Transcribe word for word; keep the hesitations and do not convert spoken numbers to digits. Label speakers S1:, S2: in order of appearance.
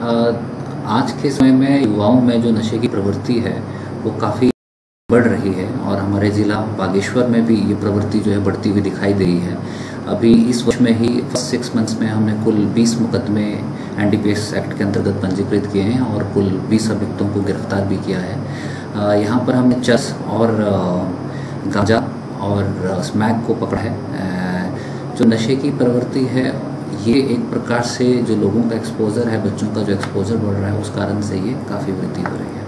S1: आज के समय में युवाओं में जो नशे की प्रवृत्ति है वो काफ़ी बढ़ रही है और हमारे ज़िला बागेश्वर में भी ये प्रवृत्ति जो है बढ़ती हुई दिखाई दे रही है। अभी इस वर्ष में ही फर्स्ट सिक्स मंथ्स में हमने कुल बीस मुकदमे N D P S act के अंतर्गत पंजीकृत किए हैं और कुल बीस अभियुक्तों को गिरफ्तार भी किया है। यहाँ पर हमने चरस और गांजा और स्मैक को पकड़ा है। जो नशे की प्रवृत्ति है ये एक प्रकार से जो लोगों का एक्सपोजर है, बच्चों का जो एक्सपोजर बढ़ रहा है, उस कारण से ये काफ़ी वृद्धि हो रही है।